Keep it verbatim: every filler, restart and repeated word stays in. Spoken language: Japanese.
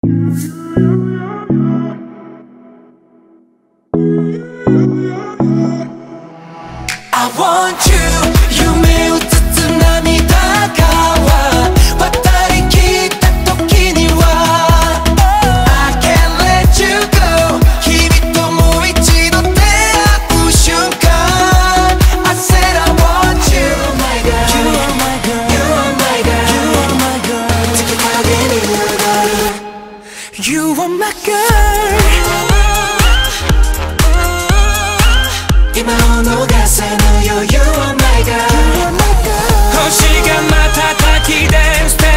I want you 夢うつつ涙が渡りきった時には I can't let you go 君ともう一度出会う瞬間 I said I want you You are my girl You are my girl You are my girl 月影に流れる You are my girl今を逃せぬよ You are my girl 星が瞬きで捨て